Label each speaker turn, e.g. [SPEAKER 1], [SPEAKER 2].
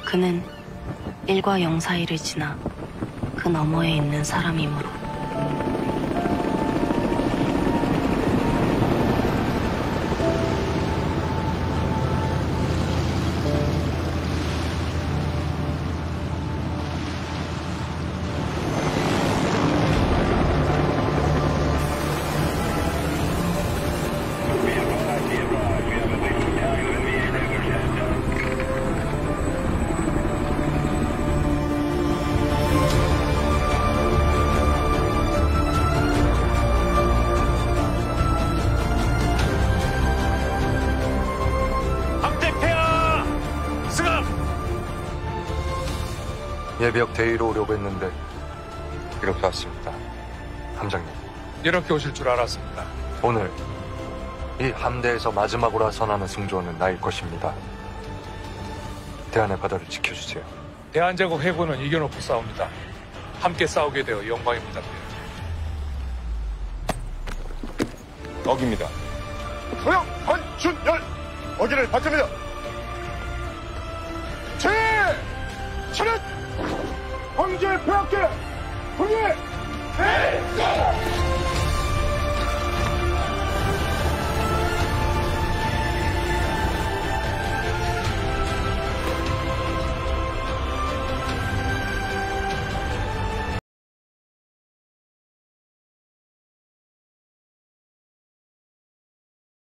[SPEAKER 1] 그는 1과 0 사이를 지나 그 너머에 있는 사람이므로.
[SPEAKER 2] 예비역 대위로 오려고 했는데 이렇게 왔습니다. 함장님.
[SPEAKER 3] 이렇게 오실 줄 알았습니다.
[SPEAKER 2] 오늘 이 함대에서 마지막으로 하선하는 승조는 나일 것입니다. 대한의 바다를 지켜주세요.
[SPEAKER 3] 대한제국 해군은 이겨놓고 싸웁니다. 함께 싸우게 되어 영광입니다.
[SPEAKER 4] 어깁니다. 소영, 권준열 어기를 받습니다. 차렷! 황제 폐하께 훈계!